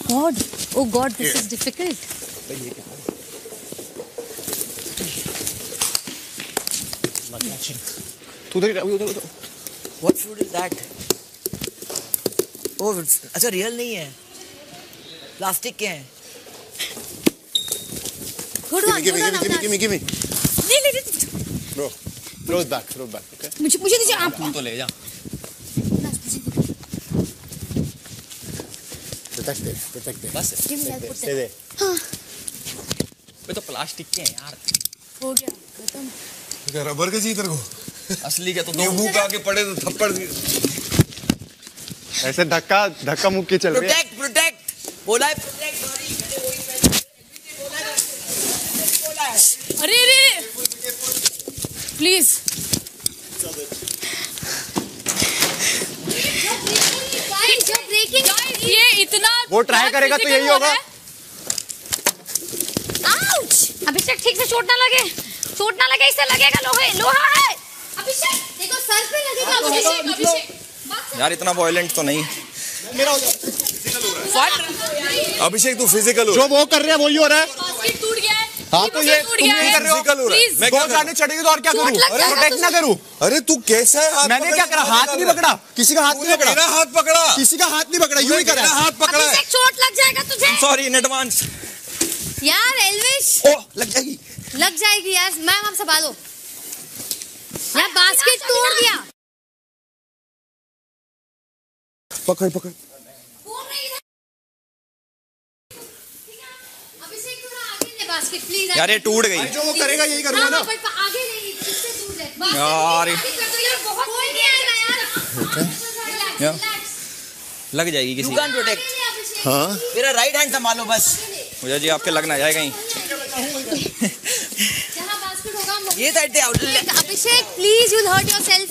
Oh God, this is difficult. उधर। What fruit is that? Oh, अच्छा real नहीं है, प्लास्टिक के हैं। Good one. Give me. नहीं। Bro, throw it back. Okay. मुझे दीजिए आप। तू तो ले जा। Protect it. बस Stay there. हाँ। ये तो प्लास्टिक के हैं यार। हो गया खत्म। क्या रबर के चाहिए तेरे को? असली के तो दो मुंह का आगे पड़े तो थप्पड़। ऐसे धक्का मुक्की चल रही है। प्रोटेक्ट बोला है, प्रोटेक्ट। अरे प्लीज। ये इतना वो ट्राई करेगा तो यही होगा। अभिषेक ठीक से चोट ना लगे, इससे लगेगा लोहा है। अभिषेक देखो सर पे लगेगा। अभिषेक यार इतना वायलेंट तो नहीं। मेरा हो अभिषेक तू फिजिकल हो, जो वो कर रहे हैं वही हो रहा है। बास्केट टूट गया है। हाँ तो ये तुम नहीं कर रहे हो। मैं गोल जाने चढ़ेगी तो और क्या करूं? प्रोटेक्ट ना करूं? अरे तू कैसा है? मैंने क्या करा? हाथ नहीं पकड़ा, किसी का हाथ नहीं पकड़ा। मेरा हाथ पकड़ा, किसी का हाथ नहीं पकड़ा, यूं ही करा। हाथ पकड़ा है। चोट लग जाएगा तुझे। Sorry in advance. यार एल्विश लग जाएगी यार। मैम आप संभालो यार, बास्केट तोड़ दिया। पकड़ अभिषेक थोड़ा आगे ले बास्केट प्लीज। यार ये टूट गई। जो वो करेगा यही करूंगा ना। आगे नहीं, इससे दूर है यार बहुत कोई नहीं आएगा यार। लग जाएगी किसी। You can't protect। हाँ मेरा राइट हैंड संभालो बस। मुझे जी आपके लगना जाएगा कहीं। जहाँ बास्केट होगा ये साइड पे out. Abhishek please, you'll hurt yourself.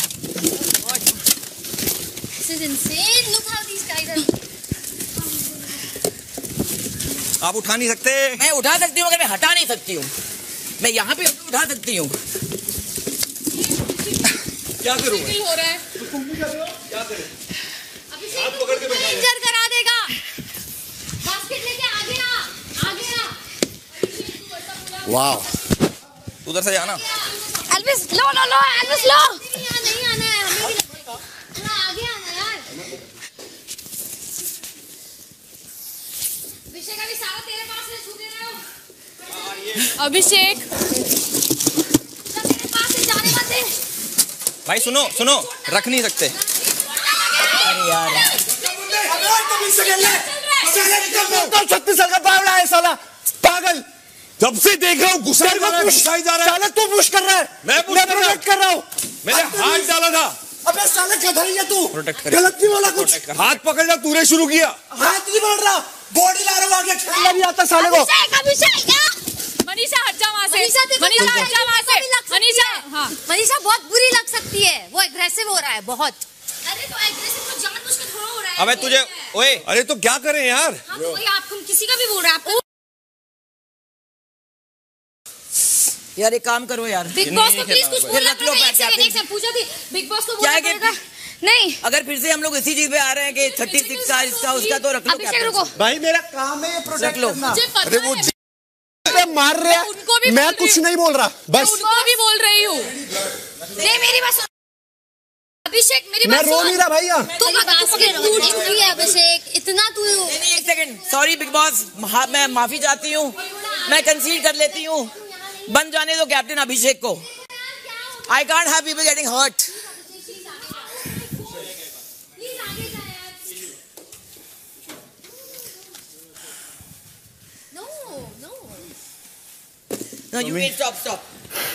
This is insane. Look how these guys are. आप उठा नहीं सकते। मैं उठा सकती हूँ मगर मैं हटा नहीं सकती हूँ। मैं यहाँ पे उठा सकती हूँ। क्या करूँ? हो रहा है। क्या करें? हाथ पकड़ के बैठा है। इंजर करा देगा। बास्केट लेके आगे आ। वाह। उधर से जाना। एल्विस लो एल्विस लो। नहीं आना है हमें भी। थोड़ा आगे आना यार। अभिषेक अभी सारा तेरे पास है, छू दे रहे हो। अभिषेक मेरे पास से जाने मत दे। भाई सुनो रख नहीं सकते। अरे यार 36 साल का बावड़ा है साला, पागल। जब से देख रहा हूँ गुस्सा जा रहा है। साला तू पुश कर रहा है, मैं प्रोटेक्ट कर रहा हूँ। मैंने हाथ डाला था। अबे साले गधरी है तू, गलत नहीं बोला कुछ। हाथ पकड़ना तूने शुरू किया। हाथ नहीं बढ़ रहा, बॉडी ला रहा हूँ आगे, खेलना नहीं आता साले को। अभिषेक मनीषा हट जा वहाँ से। मनीषा हट जा वहाँ से। मनीषा बहुत बुरी लग सकती है, वो एग्रेसिव हो रहा है बहुत। अरे तो एग्रेसिव तो जानबूझ के थोड़ा हो रहा है। अबे तुझे ओए, अरे तो क्या करें यार? हाँ तो वही आप किसी का भी बोल रहे हैं आपको। यार एक काम करो यार, बिग बॉस को प्लीज कुछ बोलना रख लो। पूछा थी बिग बॉस को क्या बोलना है पड़ेगा। नहीं अगर फिर से हम लोग इसी चीज पे आ रहे हैं कि 36 का इसका उसका, तो रख लो। अभिषेक रुको। भाई मेरा काम है प्रोटेक्ट करना। अरे वो मार रहे हैं, मैं कुछ नहीं बोल रहा, बस उनको भी बोल रही हूँ। मेरी बात सुन अभिषेक, मेरी बात मैं रो नहीं रहा भाई। तू बास्केट टूट चुकी है अभिषेक, इतना तू। एक सेकंड, सॉरी बिग बॉस, मैं माफी चाहती हूँ, मैं कंसीड कर लेती हूँ। बन जाने दो कैप्टन अभिषेक को। I can't have people getting hurt. No, you can stop.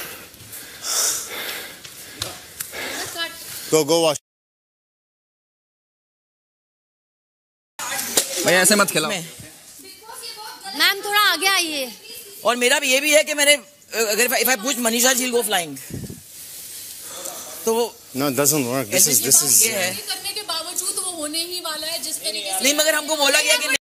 Go watch. भाई ऐसे मत खिलाओ। मैम थोड़ा आगे आइए। और मेरा भी ये भी है कि मैंने अगर if I push Manisha she'll go flying, तो वो No, it doesn't work. This is करने के बावजूद वो होने ही वाला है जिस तरीके से। नहीं, मगर हमको बोला गया कि